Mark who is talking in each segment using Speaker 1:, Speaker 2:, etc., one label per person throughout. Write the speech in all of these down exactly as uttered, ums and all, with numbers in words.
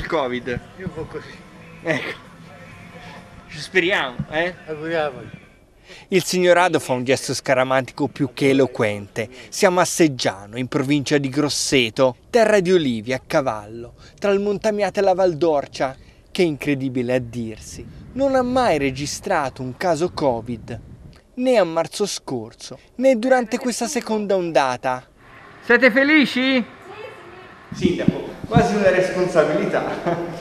Speaker 1: Covid?
Speaker 2: Io un po' così.
Speaker 1: Ecco. Ci speriamo, eh?
Speaker 2: Auguriamoli.
Speaker 1: Il signorato fa un gesto scaramantico più che eloquente. Siamo a Seggiano, in provincia di Grosseto, terra di olivi a cavallo, tra il Montamiate e la Valdorcia, che incredibile a dirsi, non ha mai registrato un caso Covid, né a marzo scorso, né durante questa seconda ondata. Siete felici? Sindaco, quasi una responsabilità.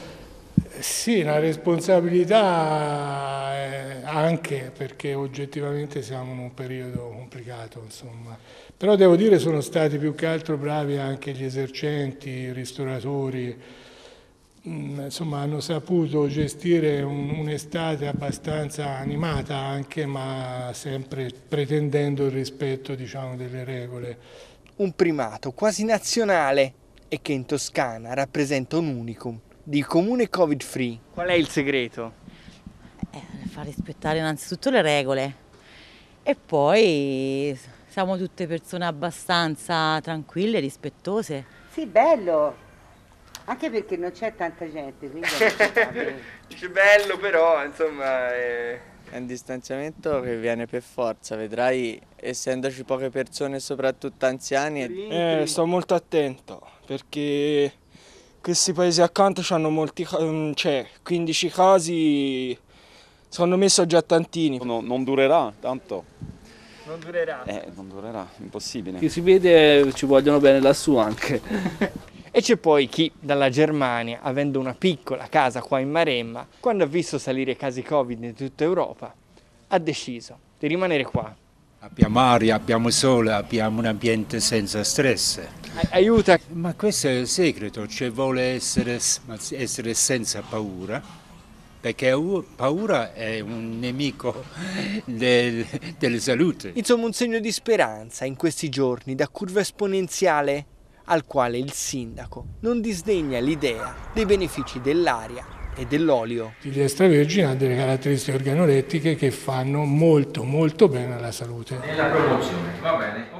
Speaker 3: Sì, una responsabilità eh, anche perché oggettivamente siamo in un periodo complicato, insomma. Però devo dire sono stati più che altro bravi anche gli esercenti, i ristoratori, insomma hanno saputo gestire un, un'estate abbastanza animata anche, ma sempre pretendendo il rispetto, diciamo, delle regole.
Speaker 1: Un primato quasi nazionale e che in Toscana rappresenta un unicum di comune Covid free. Qual è il segreto?
Speaker 4: Eh, far rispettare innanzitutto le regole e poi siamo tutte persone abbastanza tranquille, rispettose.
Speaker 5: Sì, bello, anche perché non c'è tanta gente, quindi è
Speaker 1: Dice bello, però insomma è...
Speaker 6: È un distanziamento che viene per forza, vedrai, essendoci poche persone, soprattutto anziani.
Speaker 7: Eh, sto molto attento perché questi paesi accanto hanno molti, cioè quindici casi, secondo me sono già tantini.
Speaker 8: No, non durerà tanto.
Speaker 1: Non durerà?
Speaker 8: Eh, non durerà, impossibile.
Speaker 9: Chi si vede ci vogliono bene lassù anche.
Speaker 1: E c'è poi chi dalla Germania, avendo una piccola casa qua in Maremma, quando ha visto salire i casi Covid in tutta Europa, ha deciso di rimanere qua.
Speaker 10: Abbiamo aria, abbiamo sole, abbiamo un ambiente senza stress.
Speaker 1: Aiuta.
Speaker 10: Ma questo è il segreto, cioè vuole essere, essere senza paura, perché paura è un nemico del, della salute.
Speaker 1: Insomma un segno di speranza in questi giorni da curva esponenziale al quale il sindaco non disdegna l'idea dei benefici dell'aria e dell'olio.
Speaker 3: Gli extravergini hanno delle caratteristiche organolettiche che fanno molto molto bene alla salute.
Speaker 11: Nella promozione, va bene.